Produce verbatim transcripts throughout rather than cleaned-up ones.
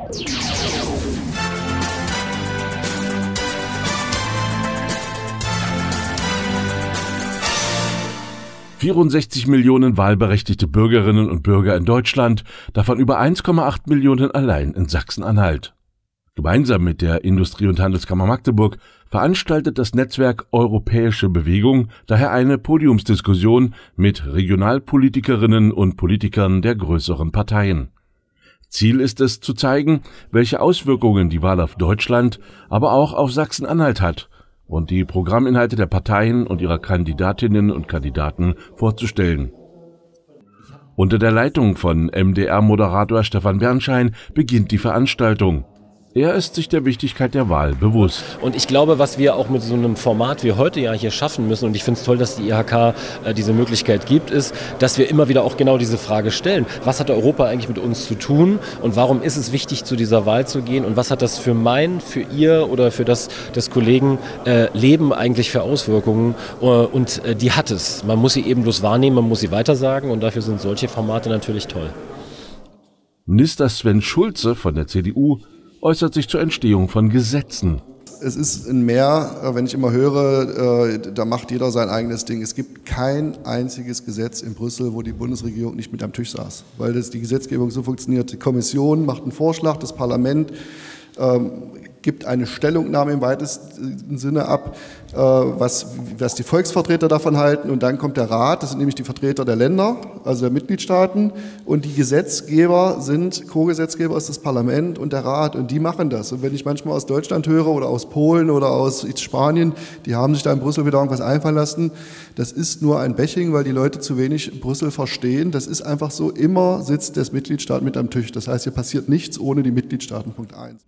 vierundsechzig Millionen wahlberechtigte Bürgerinnen und Bürger in Deutschland, davon über eins Komma acht Millionen allein in Sachsen-Anhalt. Gemeinsam mit der Industrie- und Handelskammer Magdeburg veranstaltet das Netzwerk Europäische Bewegung daher eine Podiumsdiskussion mit Regionalpolitikerinnen und Politikern der größeren Parteien. Ziel ist es, zu zeigen, welche Auswirkungen die Wahl auf Deutschland, aber auch auf Sachsen-Anhalt hat und die Programminhalte der Parteien und ihrer Kandidatinnen und Kandidaten vorzustellen. Unter der Leitung von M D R-Moderator Stefan Bernschein beginnt die Veranstaltung. Er ist sich der Wichtigkeit der Wahl bewusst. Und ich glaube, was wir auch mit so einem Format wie heute ja hier schaffen müssen, und ich finde es toll, dass die I H K äh, diese Möglichkeit gibt, ist, dass wir immer wieder auch genau diese Frage stellen. Was hat Europa eigentlich mit uns zu tun und warum ist es wichtig, zu dieser Wahl zu gehen und was hat das für mein, für ihr oder für das des Kollegen äh, Leben eigentlich für Auswirkungen? Äh, und äh, die hat es. Man muss sie eben bloß wahrnehmen, man muss sie weitersagen und dafür sind solche Formate natürlich toll. Minister Sven Schulze von der C D U äußert sich zur Entstehung von Gesetzen. Es ist ein Mehr, wenn ich immer höre, da macht jeder sein eigenes Ding. Es gibt kein einziges Gesetz in Brüssel, wo die Bundesregierung nicht mit am Tisch saß, weil das die Gesetzgebung so funktioniert. Die Kommission macht einen Vorschlag, das Parlament ähm, gibt eine Stellungnahme im weitesten Sinne ab, äh, was, was die Volksvertreter davon halten, und dann kommt der Rat, das sind nämlich die Vertreter der Länder, also der Mitgliedstaaten, und die Gesetzgeber sind, Co-Gesetzgeber ist das Parlament und der Rat, und die machen das. Und wenn ich manchmal aus Deutschland höre oder aus Polen oder aus Spanien, die haben sich da in Brüssel wieder irgendwas einfallen lassen, das ist nur ein Bashing, weil die Leute zu wenig Brüssel verstehen. Das ist einfach so, immer sitzt der Mitgliedstaat mit am Tisch. Das heißt, hier passiert nichts ohne die Mitgliedstaaten, Punkt eins.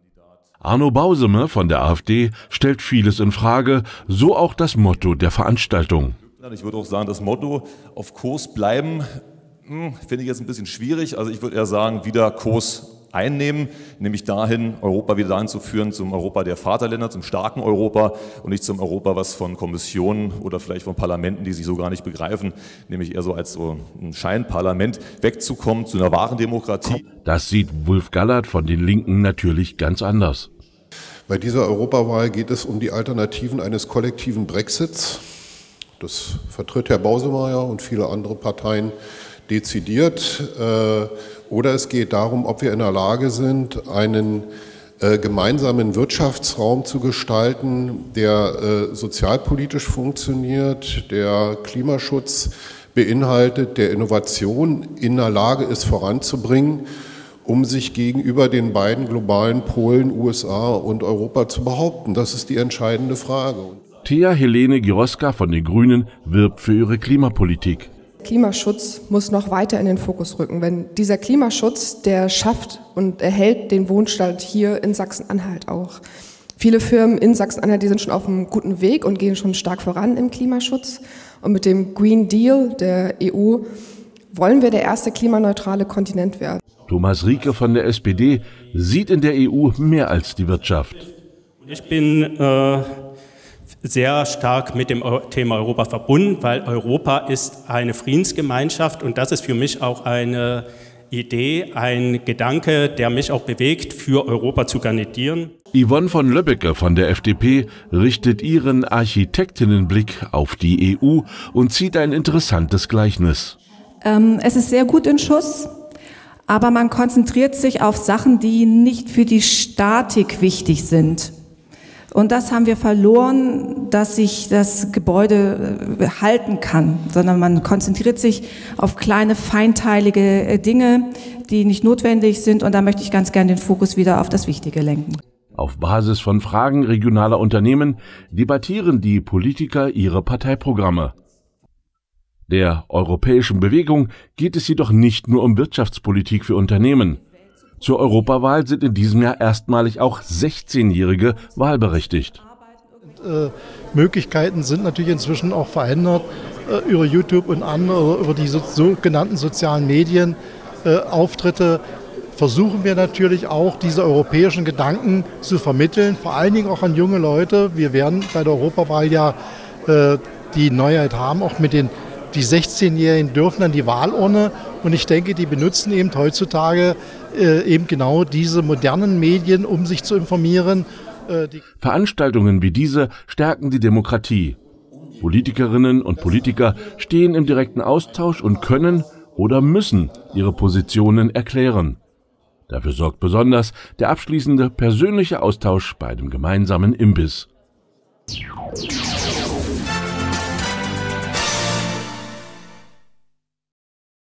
Arno Bauseme von der AfD stellt vieles in Frage, so auch das Motto der Veranstaltung. Ich würde auch sagen, das Motto auf Kurs bleiben, hm, finde ich jetzt ein bisschen schwierig. Also ich würde eher sagen, wieder Kurs einnehmen, nämlich dahin, Europa wieder dahin zu führen, zum Europa der Vaterländer, zum starken Europa und nicht zum Europa, was von Kommissionen oder vielleicht von Parlamenten, die sich so gar nicht begreifen, nämlich eher so als so ein Scheinparlament, wegzukommen zu einer wahren Demokratie. Das sieht Wulf Gallert von den Linken natürlich ganz anders. Bei dieser Europawahl geht es um die Alternativen eines kollektiven Brexits. Das vertritt Herr Bausemeyer und viele andere Parteien dezidiert. Oder es geht darum, ob wir in der Lage sind, einen gemeinsamen Wirtschaftsraum zu gestalten, der sozialpolitisch funktioniert, der Klimaschutz beinhaltet, der Innovation in der Lage ist voranzubringen, um sich gegenüber den beiden globalen Polen, U S A und Europa zu behaupten. Das ist die entscheidende Frage. Thea Helene Giroska von den Grünen wirbt für ihre Klimapolitik. Klimaschutz muss noch weiter in den Fokus rücken. Wenn dieser Klimaschutz, der schafft und erhält den Wohnstand hier in Sachsen-Anhalt auch. Viele Firmen in Sachsen-Anhalt, die sind schon auf einem guten Weg und gehen schon stark voran im Klimaschutz. Und mit dem Green Deal der E U wollen wir der erste klimaneutrale Kontinent werden. Thomas Rieke von der S P D sieht in der E U mehr als die Wirtschaft. Ich bin äh, sehr stark mit dem Thema Europa verbunden, weil Europa ist eine Friedensgemeinschaft und das ist für mich auch eine Idee, ein Gedanke, der mich auch bewegt, für Europa zu kandidieren. Yvonne von Löbbecke von der F D P richtet ihren Architektinnenblick auf die E U und zieht ein interessantes Gleichnis. Ähm, es ist sehr gut in Schuss. Aber man konzentriert sich auf Sachen, die nicht für die Statik wichtig sind. Und das haben wir verloren, dass sich das Gebäude halten kann, sondern man konzentriert sich auf kleine, feinteilige Dinge, die nicht notwendig sind. Und da möchte ich ganz gern den Fokus wieder auf das Wichtige lenken. Auf Basis von Fragen regionaler Unternehmen debattieren die Politiker ihre Parteiprogramme. Der Europäischen Bewegung geht es jedoch nicht nur um Wirtschaftspolitik für Unternehmen. Zur Europawahl sind in diesem Jahr erstmalig auch sechzehnjährige wahlberechtigt. Äh, Möglichkeiten sind natürlich inzwischen auch verändert äh, über YouTube und andere, über die so, sogenannten sozialen Medien, äh, Auftritte. Versuchen wir natürlich auch, diese europäischen Gedanken zu vermitteln, vor allen Dingen auch an junge Leute. Wir werden bei der Europawahl ja äh, die Neuheit haben, auch mit den Die sechzehnjährigen dürfen an die Wahlurne und ich denke, die benutzen eben heutzutage äh, eben genau diese modernen Medien, um sich zu informieren. Äh, die Veranstaltungen wie diese stärken die Demokratie. Politikerinnen und Politiker stehen im direkten Austausch und können oder müssen ihre Positionen erklären. Dafür sorgt besonders der abschließende persönliche Austausch bei einem gemeinsamen Imbiss.